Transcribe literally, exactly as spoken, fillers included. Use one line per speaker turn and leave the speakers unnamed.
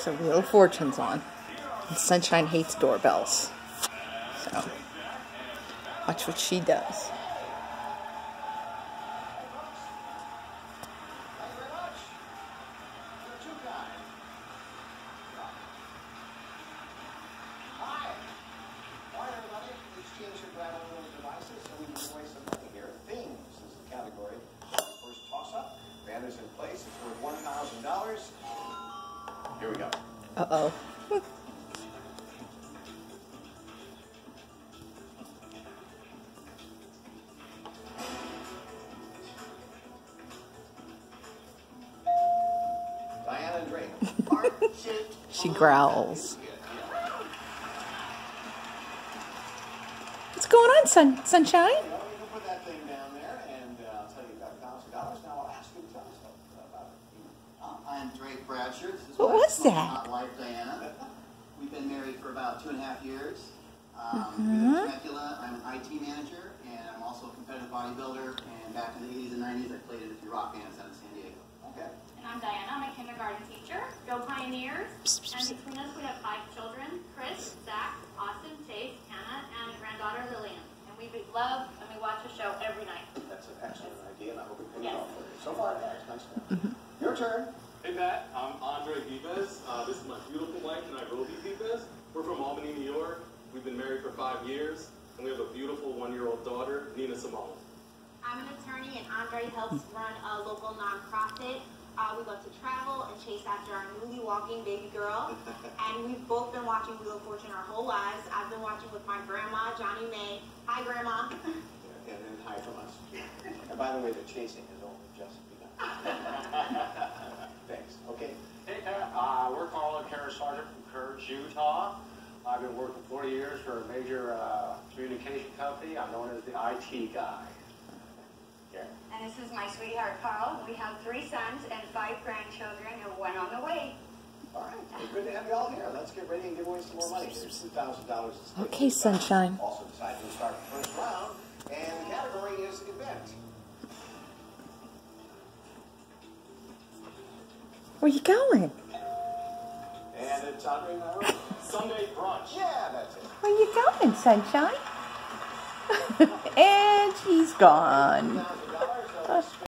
So Wheel of Fortune's on. And Sunshine hates doorbells. So, watch what she does.
Is in place. It's worth one thousand dollars. Here we go.
Uh-oh.
Diana and Drake.
She growls. What's going on, sun sunshine?
You know, you can put that thing down there, and uh, I'll tell you about one thousand dollars. Now I'll ask you to tell us about it.
I'm Drake Bradsher. This is
What
my
was that?
hot wife, Diana. We've been married for about two and a half years. Um,
Mm-hmm.
We live in Temecula. I'm an I T manager, and I'm also a competitive bodybuilder. And back in the eighties and nineties, I played in a few rock bands out of San Diego.
Okay.
And I'm Diana. I'm a kindergarten teacher. Go Pioneers. And between us, we have five children: Chris, Zach, Austin, Chase, Hannah, and a granddaughter, Lillian. And we love and we watch the show every night.
That's an excellent idea, and I hope it pays
Yes.
off for you. So far, yeah, it's nice. Your turn.
Hey Matt, I'm Andre Vives. Uh, this is my beautiful wife, Nairobi Vives. We're from Albany, New York. We've been married for five years, and we have a beautiful one-year-old daughter, Nina Simone.
I'm an attorney, and Andre helps run a local nonprofit. Uh, we love to travel and chase after our newly walking baby girl. And we've both been watching Wheel of Fortune our whole lives. I've been watching with my grandma, Johnny May. Hi, Grandma.
Yeah, and then hi from us. And by the way, the chasing has only just begun. Thanks. Okay.
Hey, uh, we're Carl and Kara Sargent from Courage, Utah. I've been working forty years for a major uh, communication company. I'm known as the I T guy. Yeah.
And this is my sweetheart, Carl. We have three sons and five grandchildren and one on the way.
All right. Well, good to have you all here. Let's get ready and give away some more money. There's two thousand dollars.
Okay, sunshine.
Also decided to start the first round, and the category is event.
Where you going?
And it's Andre Nairobi.
Sunday brunch.
Yeah, that's it.
Where you going, sunshine? And she's gone.
one thousand dollars.